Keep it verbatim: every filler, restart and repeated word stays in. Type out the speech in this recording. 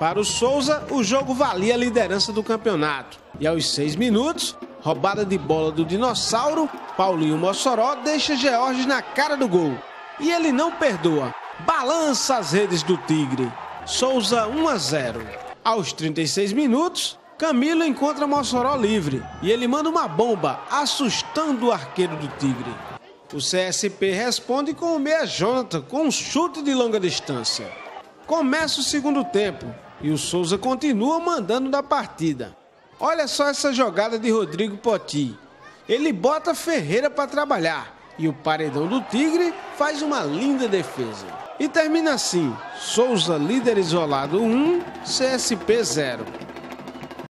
Para o Souza, o jogo valia a liderança do campeonato. E aos seis minutos, roubada de bola do Dinossauro, Paulinho Mossoró deixa George na cara do gol. E ele não perdoa, balança as redes do Tigre. Souza um a zero. Aos trinta e seis minutos, Camilo encontra Mossoró livre e ele manda uma bomba, assustando o arqueiro do Tigre. O C S P responde com o meia Jonathan, com um chute de longa distância. Começa o segundo tempo e o Souza continua mandando da partida. Olha só essa jogada de Rodrigo Poti. Ele bota Ferreira para trabalhar e o paredão do Tigre faz uma linda defesa. E termina assim: Souza líder isolado um, C S P zero.